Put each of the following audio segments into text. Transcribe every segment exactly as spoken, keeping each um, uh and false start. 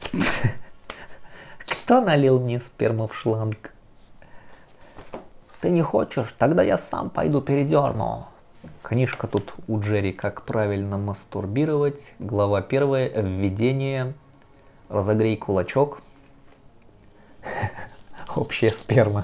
Кто налил мне сперму в шланг? Ты не хочешь? Тогда я сам пойду передерну. Книжка тут у Джерри «Как правильно мастурбировать». Глава первая. Введение. Разогрей кулачок. Общая сперма.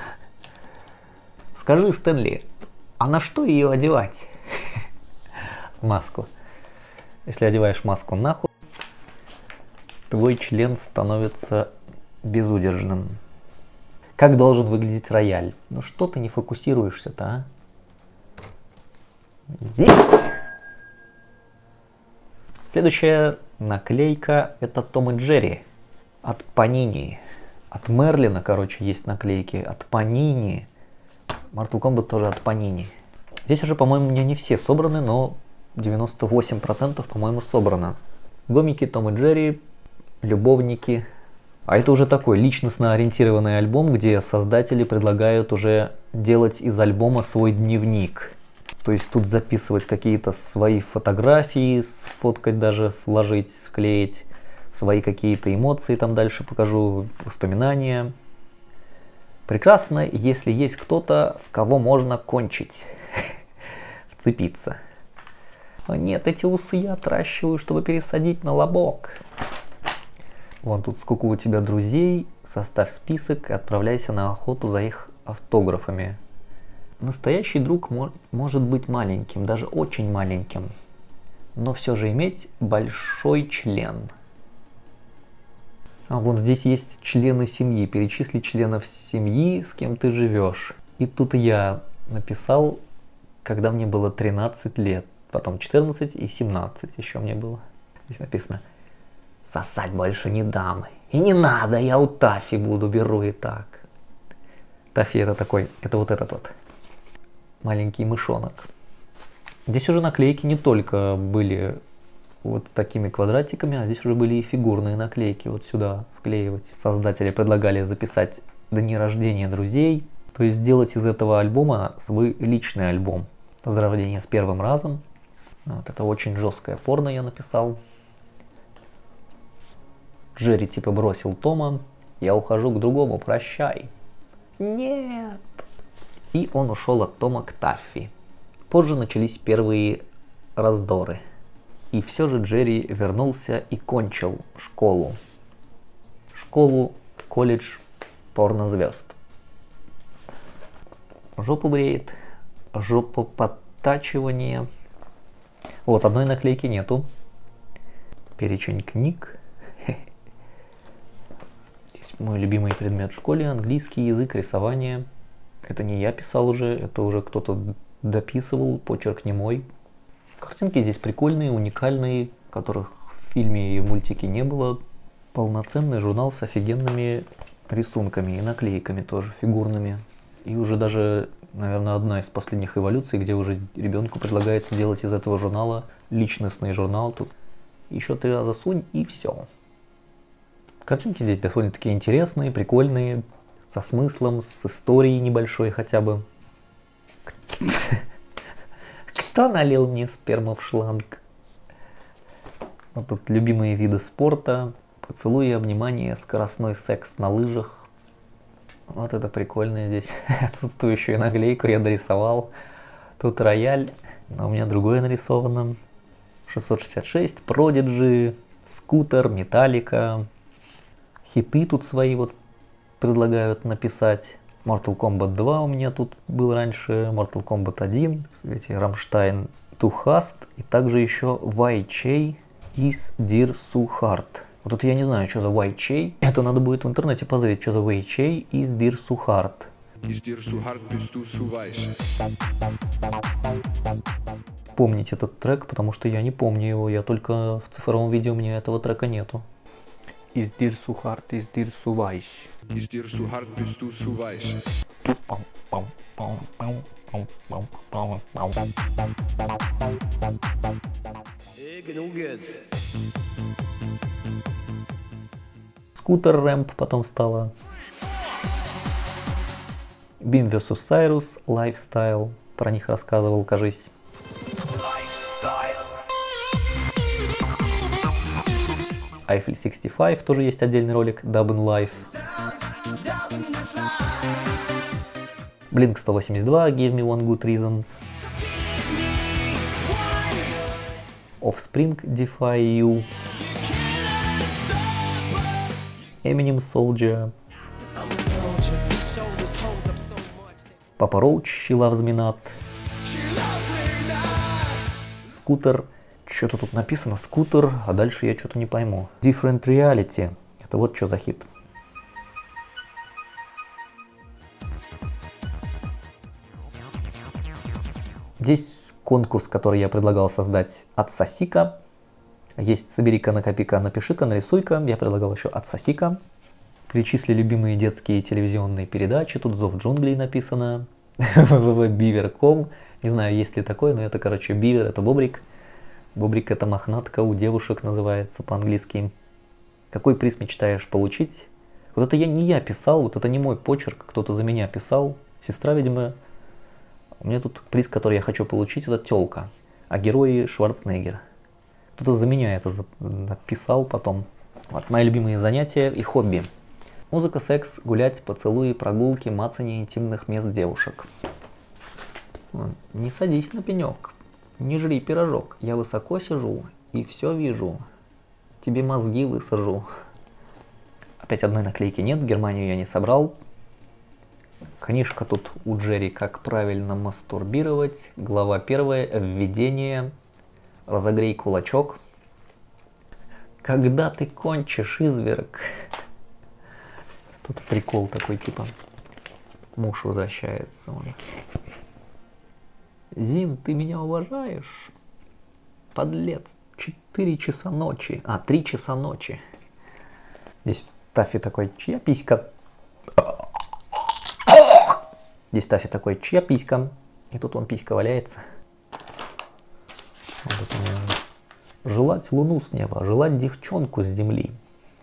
Скажи, Стэнли, а на что ее одевать? Маску. Если одеваешь маску нахуй, твой член становится безудержным. Как должен выглядеть рояль? Ну что ты не фокусируешься-то, а? Следующая наклейка — это Том и Джерри от Panini. От Мерлина, короче, есть наклейки. От Panini. Mortal Kombat тоже от Panini. Здесь уже, по-моему, у меня не все собраны, но девяносто восемь процентов, по-моему, собрано. Гомики, Том и Джерри, любовники. А это уже такой личностно ориентированный альбом, где создатели предлагают уже делать из альбома свой дневник. То есть тут записывать какие-то свои фотографии, сфоткать даже, вложить, склеить, свои какие-то эмоции, там дальше покажу, воспоминания. Прекрасно, если есть кто-то, в кого можно кончить, вцепиться. Но нет, эти усы я отращиваю, чтобы пересадить на лобок. Вон тут сколько у тебя друзей, составь список и отправляйся на охоту за их автографами. Настоящий друг мо- может быть маленьким, даже очень маленьким, но все же иметь большой член. А вот здесь есть члены семьи, перечисли членов семьи, с кем ты живешь. И тут я написал, когда мне было тринадцать лет, потом четырнадцать и семнадцать еще мне было. Здесь написано: сосать больше не дам. И не надо, я у Таффи буду, беру и так. Таффи это такой, это вот этот вот маленький мышонок. Здесь уже наклейки не только были вот такими квадратиками, а здесь уже были и фигурные наклейки вот сюда вклеивать. Создатели предлагали записать дни рождения друзей, то есть сделать из этого альбома свой личный альбом. Поздравления с первым разом. Вот это очень жесткое порно я написал. Джерри типа бросил Тома: я ухожу к другому, прощай. Нет. И он ушел от Тома к Таффи. Позже начались первые раздоры. И все же Джерри вернулся и кончил школу. Школу, колледж порнозвезд. Жопу бреет, жопоподтачивание. Вот, одной наклейки нету. Перечень книг. Здесь мой любимый предмет в школе: английский язык, рисование. Это не я писал уже, это уже кто-то дописывал, почерк не мой. Картинки здесь прикольные, уникальные, которых в фильме и в мультике не было. Полноценный журнал с офигенными рисунками и наклейками тоже фигурными. И уже даже, наверное, одна из последних эволюций, где уже ребенку предлагается делать из этого журнала личностный журнал. Тут еще три раза сунь и все. Картинки здесь довольно-таки интересные, прикольные, со смыслом, с историей небольшой хотя бы. Кто налил мне сперму в шланг? Вот тут любимые виды спорта: поцелуи, обнимания, скоростной секс на лыжах. Вот это прикольно здесь. Отсутствующую наклейку я дорисовал. Тут рояль, но у меня другое нарисовано. шестьсот шестьдесят шесть, Продиджи, Скутер, Металлика. Хиты тут свои вот предлагают написать. Mortal Kombat два у меня тут был раньше, Mortal Kombat один, эти Rammstein To Hast, и также еще Why Chey is Dear So Hard. Вот тут я не знаю, что за Why Chey. Это надо будет в интернете позырить, что за Why Chey is Dear So Hard. Помнить этот трек, потому что я не помню его, я только в цифровом видео, у меня этого трека нету. Is dir so hard, is dir so weich. Is dir so hard, bist du so weich. Скутер Рэмп потом стало. Бим versus. Cyrus, Lifestyle. Про них рассказывал, кажись. Eiffel шестьдесят пять, тоже есть отдельный ролик, Dub in Life. Blink сто восемьдесят два, Give Me One Good Reason. Offspring, Defy You. Eminem, Soldier. Papa Roach, She Loves Me Not. Скутер. Что-то тут написано, скутер, а дальше я что-то не пойму. Different Reality. Это вот что за хит. Здесь конкурс, который я предлагал создать, «Отсоси-ка». Есть «Собери-ка, накопи-ка, напиши-ка, нарисуй-ка». Я предлагал еще «Отсоси-ка». Перечисли любимые детские телевизионные передачи. Тут «Зов джунглей» написано. Бивер точка ком. Не знаю, есть ли такое, но это, короче, бивер, это бобрик. Бобрик — это мохнатка, у девушек называется по-английски. Какой приз мечтаешь получить? Вот это я не я писал, вот это не мой почерк, кто-то за меня писал. Сестра, видимо. У меня тут приз, который я хочу получить, это тёлка. А герои Шварценеггер. Кто-то за меня это написал потом. Вот мои любимые занятия и хобби. Музыка, секс, гулять, поцелуи, прогулки, мацание интимных мест девушек. Не садись на пенек. Не жри пирожок, я высоко сижу и все вижу. Тебе мозги высажу. Опять одной наклейки нет, в Германию я не собрал. Книжка тут у Джерри «Как правильно мастурбировать». Глава первая, введение. Разогрей кулачок. Когда ты кончишь, изверг? Тут прикол такой, типа муж возвращается. Зин, ты меня уважаешь? Подлец, четыре часа ночи, а, три часа ночи. Здесь Таффи такой, чья писька? Здесь Таффи такой, чья писька? И тут он писька валяется. Вот желать луну с неба, желать девчонку с земли.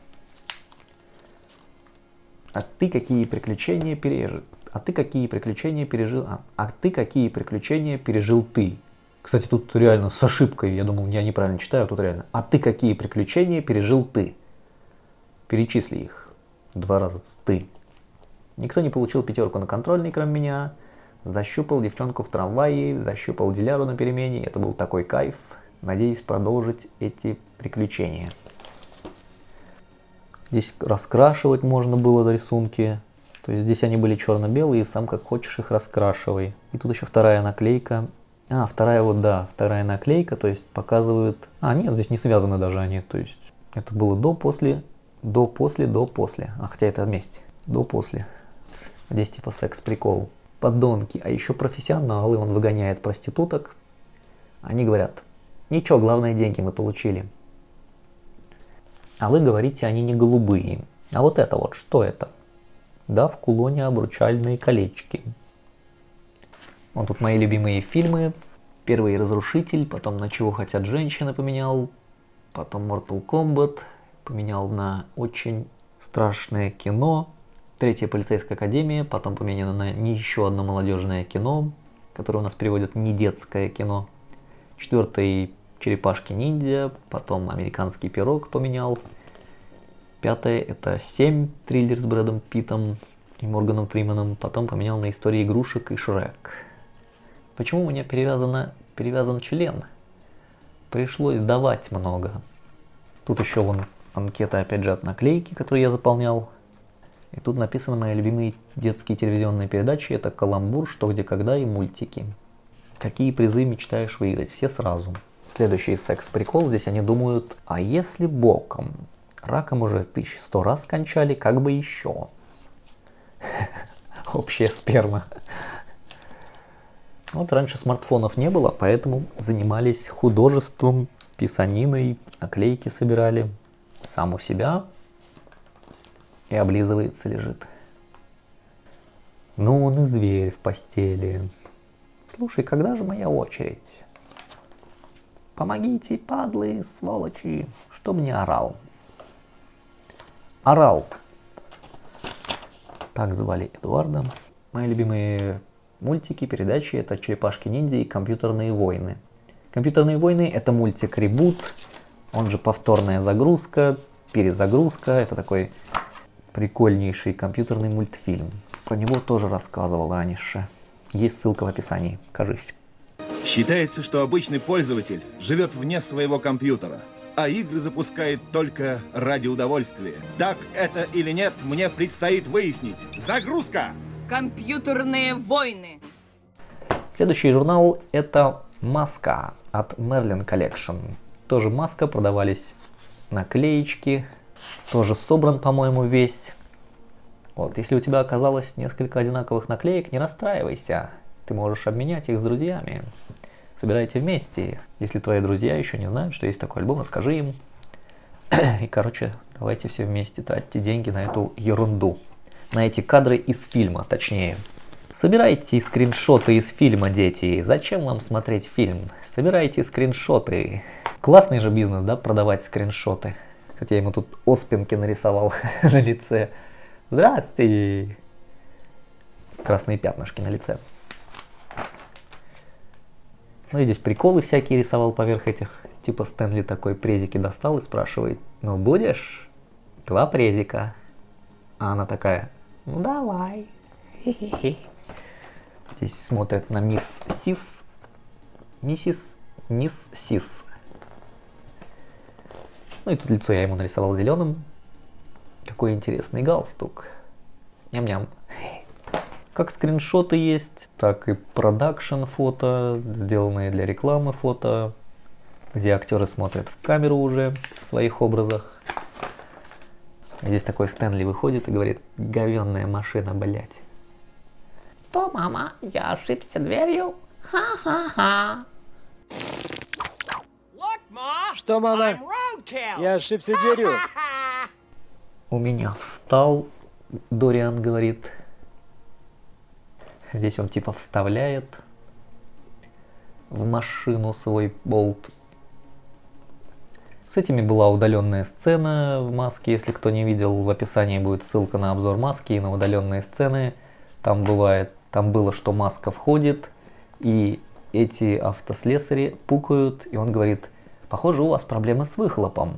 А ты какие приключения пережил? А ты какие приключения пережил? А, а ты какие приключения пережил ты? Кстати, тут реально с ошибкой, я думал, я неправильно читаю, а тут реально. А ты какие приключения пережил ты? Перечисли их. Два раза ты. Никто не получил пятерку на контрольный, кроме меня. Защупал девчонку в трамвае, защупал диляру на перемене. Это был такой кайф. Надеюсь продолжить эти приключения. Здесь раскрашивать можно было рисунки. То есть здесь они были черно-белые, и сам как хочешь их раскрашивай. И тут еще вторая наклейка. А, вторая вот, да, вторая наклейка, то есть показывают... А, нет, здесь не связаны даже они. То есть это было до, после, до, после, до, после. А, хотя это вместе. До, после. Здесь типа секс-прикол. Подонки, а еще профессионалы, он выгоняет проституток. Они говорят, ничего, главное деньги мы получили. А вы говорите, они не голубые. А вот это вот, что это? Да, в кулоне обручальные колечки. Вот тут мои любимые фильмы. Первый «Разрушитель», потом «На чего хотят женщины» поменял. Потом Mortal Kombat поменял на «Очень страшное кино». Третья «Полицейская академия», потом поменяно на не еще одно молодежное кино, которое у нас переводят «Не детское кино». Четвертый «Черепашки-ниндзя», потом «Американский пирог» поменял. Пятое это «Семь», триллер с Брэдом Питтом и Морганом Фрименом, потом поменял на «Истории игрушек» и «Шрек». Почему у меня перевязано, перевязан член? Пришлось давать много. Тут еще вон анкета, опять же, от наклейки, которую я заполнял. И тут написано мои любимые детские телевизионные передачи. Это «Каламбур», «Что, где, когда» и мультики. Какие призы мечтаешь выиграть? Все сразу. Следующий секс-прикол. Здесь они думают, а если боком? Раком уже тысяч сто раз кончали, как бы еще. Общая сперма. Вот раньше смартфонов не было, поэтому занимались художеством, писаниной, наклейки собирали. Сам у себя и облизывается, лежит. Ну он и зверь в постели. Слушай, когда же моя очередь? Помогите, падлы, сволочи, чтоб не орал. Орал. Так звали Эдуарда. Мои любимые мультики, передачи — это «Черепашки-ниндзя» и «Компьютерные войны». «Компьютерные войны» — это мультик-ребут, он же повторная загрузка. Перезагрузка. Это такой прикольнейший компьютерный мультфильм. Про него тоже рассказывал раньше. Есть ссылка в описании. Кажись. Считается, что обычный пользователь живет вне своего компьютера, а игры запускает только ради удовольствия. Так это или нет, мне предстоит выяснить. Загрузка! Компьютерные войны. Следующий журнал — это «Маска» от Merlin Collection. Тоже маска, продавались наклеечки. Тоже собран, по-моему, весь. Вот, если у тебя оказалось несколько одинаковых наклеек, не расстраивайся. Ты можешь обменять их с друзьями. Собирайте вместе. Если твои друзья еще не знают, что есть такой альбом, расскажи им. И, короче, давайте все вместе тратьте деньги на эту ерунду. На эти кадры из фильма, точнее. Собирайте скриншоты из фильма, дети. Зачем вам смотреть фильм? Собирайте скриншоты. Классный же бизнес, да, продавать скриншоты. Кстати, я ему тут оспинки нарисовал на лице. Здрасте! Красные пятнышки на лице. Ну и здесь приколы всякие рисовал поверх этих. Типа Стэнли такой презики достал и спрашивает: ну будешь? Два презика. А она такая: ну давай. Хе-хе-хе. Здесь смотрят на мисс Сис. Миссис Мисс Сис. Ну и тут лицо я ему нарисовал зеленым. Какой интересный галстук. Ням-ням. Как скриншоты есть, так и продакшн фото, сделанные для рекламы фото, где актеры смотрят в камеру уже в своих образах. И здесь такой Стэнли выходит и говорит: говенная машина, блять. Что, мама? Я ошибся дверью? Ха-ха-ха. Что, мама? Я ошибся дверью. У меня встал, Дориан говорит. Здесь он типа вставляет в машину свой болт. С этими была удаленная сцена в маске. Если кто не видел, в описании будет ссылка на обзор маски и на удаленные сцены. Там бывает, там было, что маска входит, и эти автослесари пукают, и он говорит: похоже, у вас проблемы с выхлопом.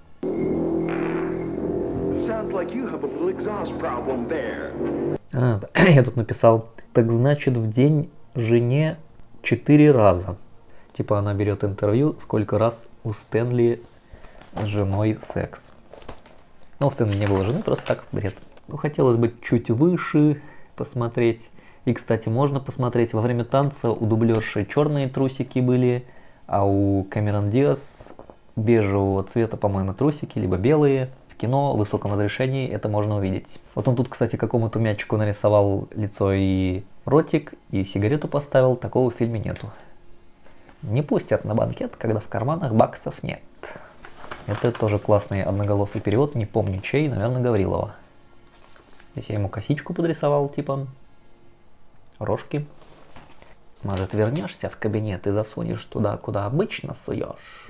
А, я тут написал: так значит, в день жене четыре раза. Типа она берет интервью, сколько раз у Стэнли с женой секс. Но у Стэнли не было жены, просто так бред. Ну, хотелось бы чуть выше посмотреть. И, кстати, можно посмотреть, во время танца у дублерши черные трусики были, а у Кэмерон Диаз бежевого цвета, по-моему, трусики, либо белые. В кино в высоком разрешении это можно увидеть. Вот он тут, кстати, какому-то мячику нарисовал лицо и ротик, и сигарету поставил. Такого в фильме нету. Не пустят на банкет, когда в карманах баксов нет. Это тоже классный одноголосый перевод, не помню чей, наверное, Гаврилова. Здесь я ему косичку подрисовал, типа рожки. Может, вернешься в кабинет и засунешь туда, куда обычно суешь.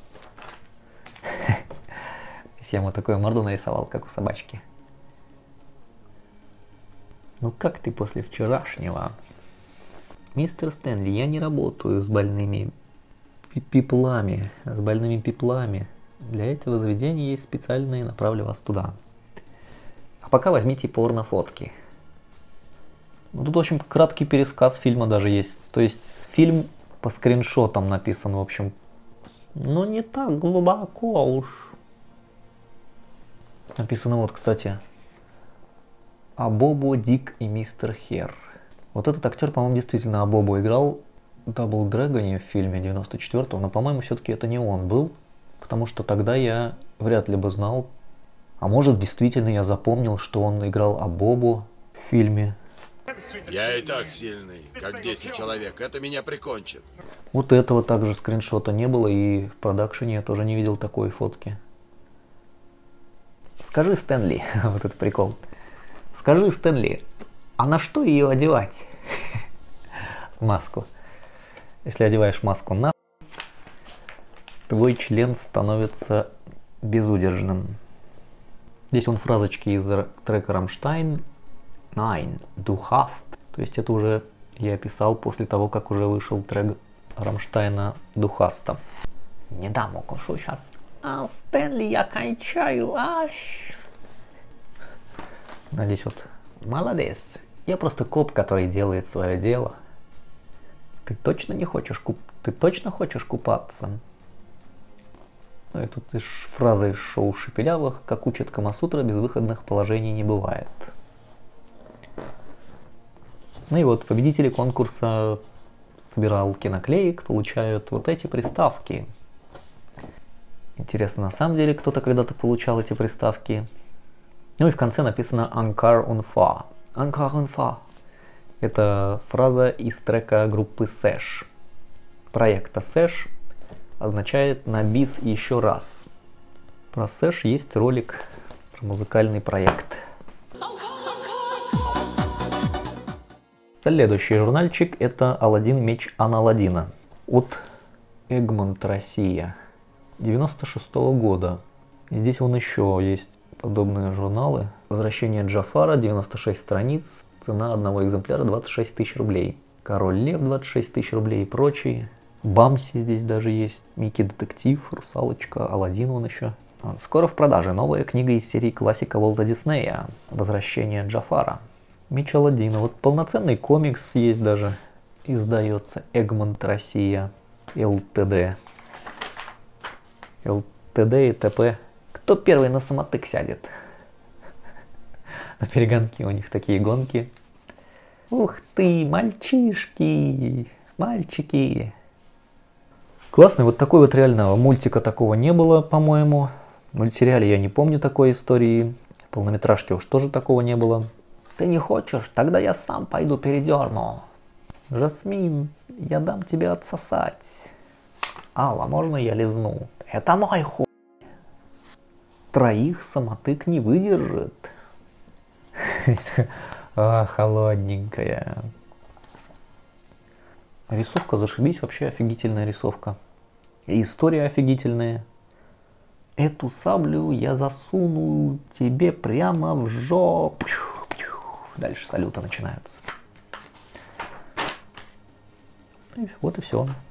Здесь я ему такую морду нарисовал, как у собачки. Ну как ты после вчерашнего? Мистер Стэнли, я не работаю с больными пиплами, с больными пиплами. Для этого заведения есть специальные, направлю вас туда. А пока возьмите порнофотки. Ну, тут, в общем, краткий пересказ фильма даже есть. То есть фильм по скриншотам написан, в общем. Но не так глубоко уж. Написано вот, кстати: Абобо, Дик и Мистер Хер. Вот этот актер, по-моему, действительно Абобо играл в Double Dragon в фильме девяносто четвёртого, но, по-моему, все-таки это не он был, потому что тогда я вряд ли бы знал. А может, действительно я запомнил, что он играл Абобо в фильме. Я и так сильный, как десять человек. Это меня прикончит. Вот этого также скриншота не было, и в продакшене я тоже не видел такой фотки. Скажи, Стэнли, вот это прикол. Скажи, Стэнли, а на что ее одевать? Маску. Если одеваешь маску на, твой член становится безудержным. Здесь он фразочки из трека Rammstein. Nein, du hast. То есть это уже я писал после того, как уже вышел трек Рамштайна Du hast. Не дам укушу сейчас. А, Стэнли, я кончаю, аж. Ну, здесь вот, молодец. Я просто коп, который делает свое дело. Ты точно не хочешь куп... Ты точно хочешь купаться? Ну и тут из фразы из шоу Шепелявых, как учат Камасутра, безвыходных положений не бывает. Ну и вот победители конкурса собиралки наклеек получают вот эти приставки. Интересно, на самом деле кто-то когда-то получал эти приставки. Ну и в конце написано Анкар Унфа. Анкар Унфа. Это фраза из трека группы Сэш. Проекта Сэш означает на бис еще раз. Про Сэш есть ролик, про музыкальный проект. Следующий журнальчик это Аладдин меч Ан-Аладдина от Egmont Россия девяносто шестого года. И здесь вон еще есть подобные журналы. Возвращение Джафара, девяносто шесть страниц, цена одного экземпляра двадцать шесть тысяч рублей. Король Лев двадцать шесть тысяч рублей и прочие. Бамси здесь даже есть. Микки Детектив, Русалочка, Аладдин вон еще. Скоро в продаже новая книга из серии классика Уолта Диснея «Возвращение Джафара». Меч Аладдина. Вот полноценный комикс есть даже. Издается Egmont Россия ЛТД. ЛТД и ТП. Кто первый на самотык сядет? На перегонки у них такие гонки. Ух ты, мальчишки, мальчики. Классный, вот такой вот реально мультика такого не было, по-моему. В мультсериале я не помню такой истории. В полнометражке уж тоже такого не было. Ты не хочешь? Тогда я сам пойду передерну. Жасмин, я дам тебе отсосать. Алла, можно я лизну? Это мой хуй. Троих самотык не выдержит. А, холодненькая. Рисовка зашибись, вообще офигительная рисовка. И история офигительная. Эту саблю я засуну тебе прямо в жопу. Дальше салюты начинаются. И вот и все.